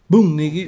Boom, Nicky.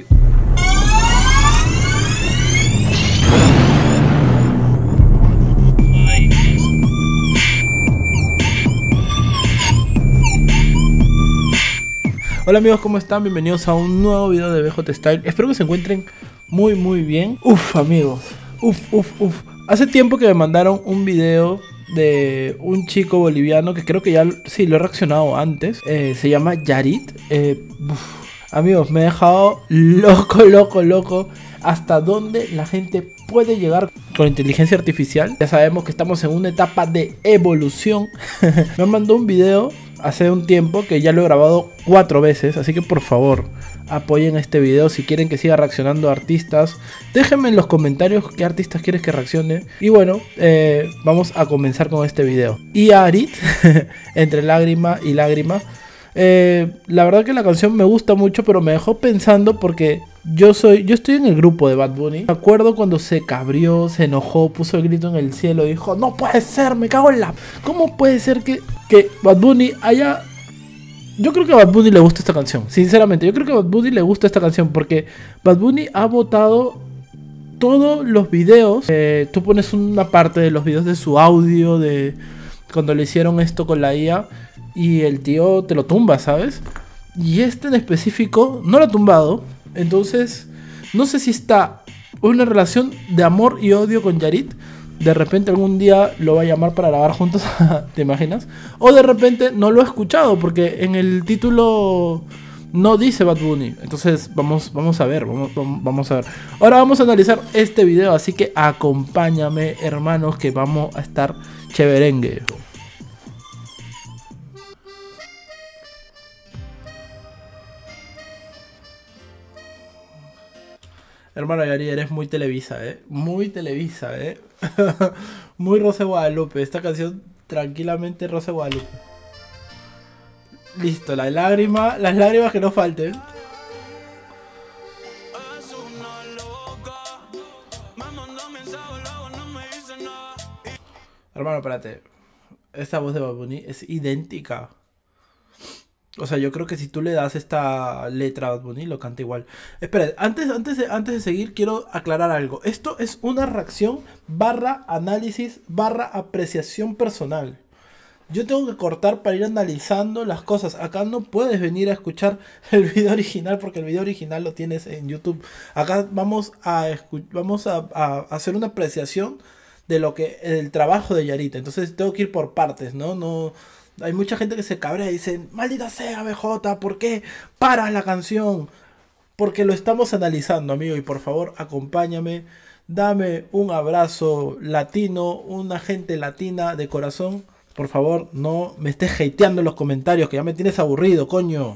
Hola amigos, ¿cómo están? Bienvenidos a un nuevo video de BJ Style. Espero que se encuentren muy bien. Uf, amigos. Uf. Hace tiempo que me mandaron un video de un chico boliviano que creo que ya sí lo he reaccionado antes. Se llama Yarit. Amigos, me he dejado loco. Hasta dónde la gente puede llegar con inteligencia artificial. Ya sabemos que estamos en una etapa de evolución. Me mandó un video hace un tiempo que ya lo he grabado 4 veces, así que por favor apoyen este video. Si quieren que siga reaccionando a artistas, déjenme en los comentarios qué artistas quieres que reaccione. Y bueno, vamos a comenzar con este video. Y Yarit, entre lágrima y lágrima. La verdad que la canción me gusta mucho, pero me dejó pensando porque yo estoy en el grupo de Bad Bunny. Me acuerdo cuando se cabrió, se enojó, puso el grito en el cielo y dijo: no puede ser, me cago en la... ¿Cómo puede ser que Bad Bunny haya... Yo creo que a Bad Bunny le gusta esta canción, sinceramente. Yo creo que a Bad Bunny le gusta esta canción porque Bad Bunny ha botado todos los videos. Tú pones una parte de los videos de su audio, de cuando le hicieron esto con la IA, y el tío te lo tumba, ¿sabes? Y este en específico no lo ha tumbado. Entonces, no sé si está una relación de amor y odio con Yarit. De repente algún día lo va a llamar para grabar juntos, ¿te imaginas? O de repente no lo he escuchado porque en el título no dice Bad Bunny. Entonces vamos a ver, vamos a ver. Ahora vamos a analizar este video, así que acompáñame, hermanos, que vamos a estar chéverengue. Hermano Yari, eres muy Televisa, muy Televisa, muy Rosa de Guadalupe. Esta canción tranquilamente Rosa de Guadalupe. Listo, las lágrimas que no falten. Hermano, espérate. Esta voz de Bad Bunny es idéntica. O sea, yo creo que si tú le das esta letra a Bad Bunny, lo canta igual. Espera, antes de seguir, quiero aclarar algo. Esto es una reacción / análisis / apreciación personal. Yo tengo que cortar para ir analizando las cosas. Acá no puedes venir a escuchar el video original porque el video original lo tienes en YouTube. Acá vamos a hacer una apreciación de el trabajo de Yarit. Entonces tengo que ir por partes, ¿no? Hay mucha gente que se cabrea y dice: maldita sea, BJ, ¿por qué paras la canción? Porque lo estamos analizando, amigo, y por favor acompáñame, dame un abrazo latino, una gente latina de corazón. Por favor, no me estés hateando en los comentarios, que ya me tienes aburrido, coño.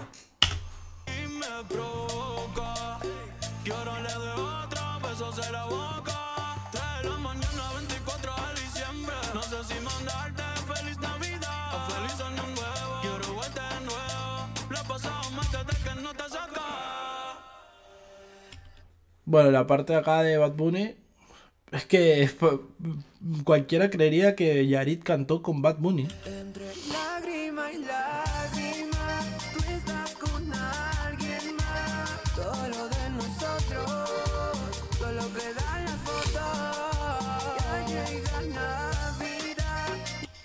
Bueno, la parte de acá de Bad Bunny es que cualquiera creería que Yarit cantó con Bad Bunny. Entre lágrima y lágrima, tú estás con alguien más. Todo lo de nosotros, solo queda en la foto. Ya llega Navidad.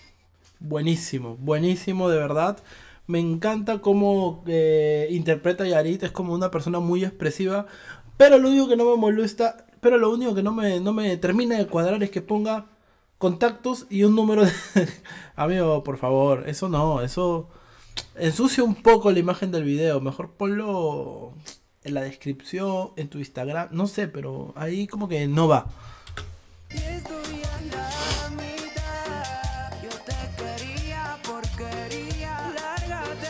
Buenísimo, de verdad. Me encanta cómo interpreta a Yarit. Es como una persona muy expresiva. Pero lo único que no me molesta, lo único que no me termina de cuadrar es que ponga contactos y un número de... Amigo, por favor, eso no, eso ensucia un poco la imagen del video. Mejor ponlo en la descripción, en tu Instagram, no sé, pero ahí como que no va. Y estoy a la mitad. Yo te quería, porquería. Lárgate.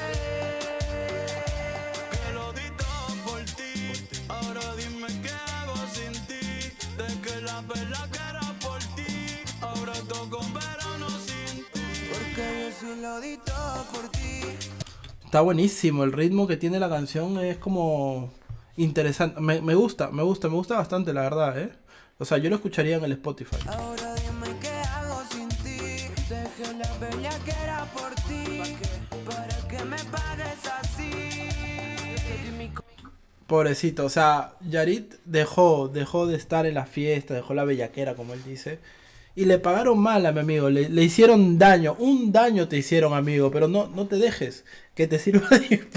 Que lo di todo por ti. Ahora dime qué hago sin ti. De que la verdad que era por ti. Ahora toco un verano sin ti. Porque yo sí lo di todo por ti. Está buenísimo, el ritmo que tiene la canción es como interesante. Me gusta bastante, la verdad, O sea, yo lo escucharía en el Spotify. Ahora dime qué hago sin ti. Dejé la bella que era por ti. ¿Para qué me pagues así? Pobrecito, o sea, Yarit dejó de estar en la fiesta, dejó la bellaquera, como él dice. Y le pagaron mal a mi amigo, le hicieron daño, un daño te hicieron, amigo, pero no te dejes, que te sirva de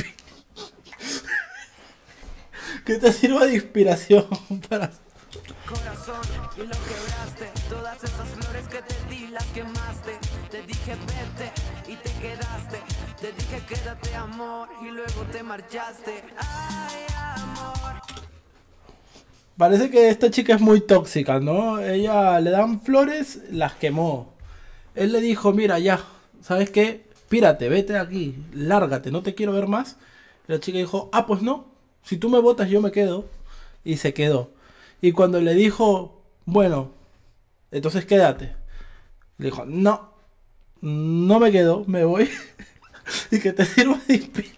que te sirva de inspiración para... Corazón, y lo quebraste. Todas esas flores que te di las quemaste. Te dije vete y te quedaste. Te dije quédate amor y luego te marchaste. Ay amor. Parece que esta chica es muy tóxica, ¿no? Ella le dan flores, las quemó. Él le dijo, mira ya, ¿sabes qué? Pírate, vete de aquí, lárgate, no te quiero ver más. Y la chica dijo, ah, pues no, si tú me botas yo me quedo. Y se quedó. Y cuando le dijo, bueno, entonces quédate. Le dijo, no, no me quedo, me voy. Y que te sirva de inspiración.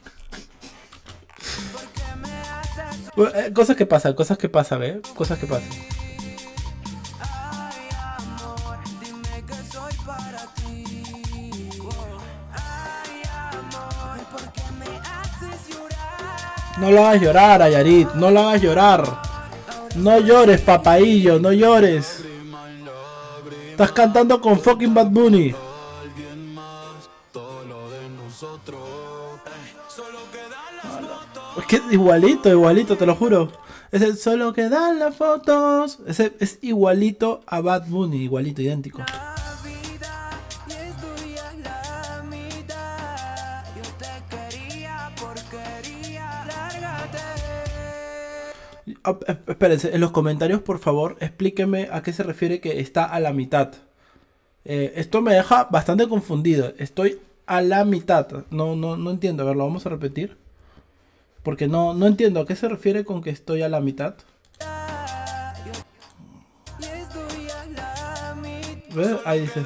Cosas que pasan, cosas que pasan, cosas que pasan. Ay amor, dime que soy para ti. Ay amor, ¿por qué me haces llorar? No lo hagas llorar, Ayarit, no lo hagas llorar. No llores, papaillo, no llores. Estás cantando con fucking Bad Bunny. Es que igualito, igualito, te lo juro. Es el solo que dan las fotos. Ese es igualito a Bad Bunny, igualito, idéntico. La vida y es tuya la mitad. Yo te quería, porquería, lárgate. Espérense, en los comentarios, por favor, explíquenme a qué se refiere que está a la mitad. Esto me deja bastante confundido. Estoy a la mitad. No entiendo. A ver, lo vamos a repetir. Porque no entiendo a qué se refiere con que estoy a la mitad. Y es tuya la mitad. ¿Ves? Ahí dice.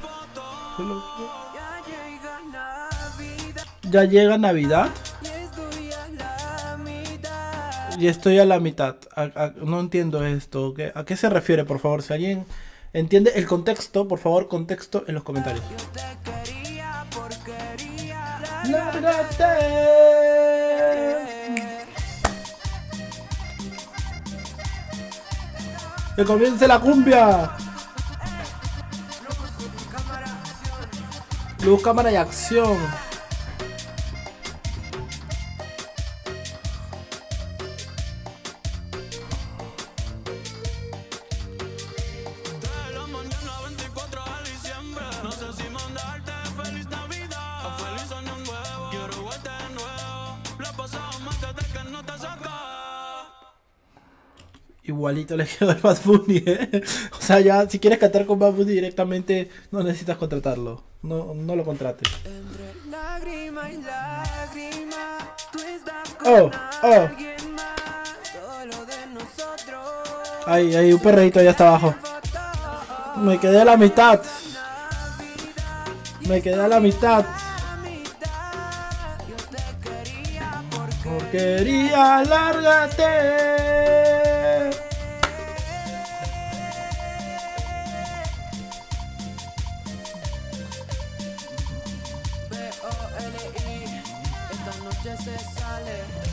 Ya llega Navidad. Ya llega Navidad Y es tuya la mitad. y estoy a la mitad. No entiendo esto. ¿A qué se refiere, por favor? Si alguien entiende el contexto, por favor, contexto en los comentarios. Yo te quería, porquería, ¡Lárgate! ¡Que comience la cumbia! Luz, cámara y acción. De la mañana 24 de diciembre. No sé si mandarte feliz Navidad o feliz año nuevo. Quiero verte de nuevo. La pasamos más desde que no te saca. Igualito le quedó el Bad Bunny, O sea, ya si quieres cantar con Bad Bunny directamente, no necesitas contratarlo. No lo contrates. Entre lágrima y lágrima, tú estás Oh, con oh. alguien más. Todo lo de nosotros. Ahí, un perreíto allá está abajo. Me quedé a la mitad. Me quedé a la mitad. Yo te quería porque Porquería, lárgate. B-O-L-I. Esta noche se sale.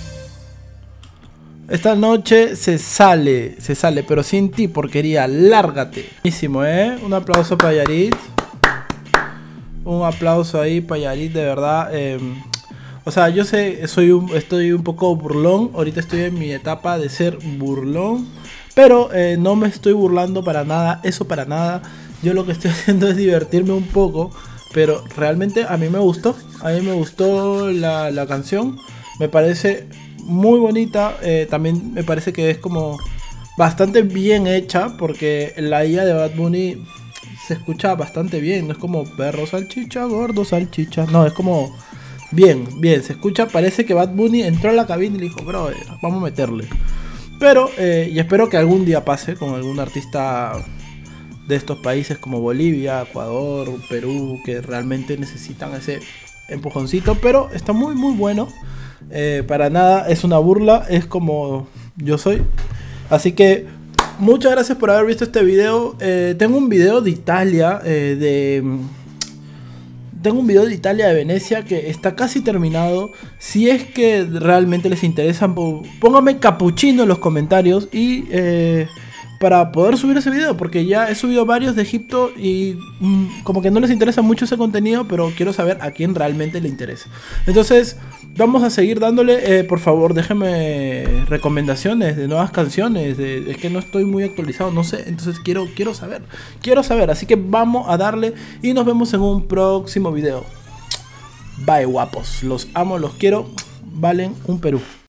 Esta noche se sale, pero sin ti, porquería, lárgate. Buenísimo, Un aplauso para Yarit. Un aplauso ahí para Yarit, de verdad. O sea, yo sé, estoy un poco burlón. Ahorita estoy en mi etapa de ser burlón. Pero no me estoy burlando para nada, eso para nada. Yo lo que estoy haciendo es divertirme un poco. Pero realmente a mí me gustó. A mí me gustó la canción. Me parece muy bonita. También me parece que es como bastante bien hecha. Porque la IA de Bad Bunny se escucha bastante bien. No es como perro salchicha, gordo salchicha. No, es como bien. Se escucha. Parece que Bad Bunny entró a la cabina y le dijo, bro, vamos a meterle. Pero, y espero que algún día pase con algún artista de estos países como Bolivia, Ecuador, Perú, que realmente necesitan ese empujoncito. Pero está muy bueno. Para nada es una burla, es como yo soy. Así que muchas gracias por haber visto este video. Tengo un video de Italia, tengo un video de Italia, de Venecia, que está casi terminado. Si es que realmente les interesa, pónganme capuchino en los comentarios y para poder subir ese video, porque ya he subido varios de Egipto y como que no les interesa mucho ese contenido, pero quiero saber a quién realmente le interesa. Entonces vamos a seguir dándole. Por favor, déjenme recomendaciones de nuevas canciones. Es que no estoy muy actualizado, no sé. Entonces quiero saber. Así que vamos a darle y nos vemos en un próximo video. Bye, guapos. Los amo, los quiero. Valen un Perú.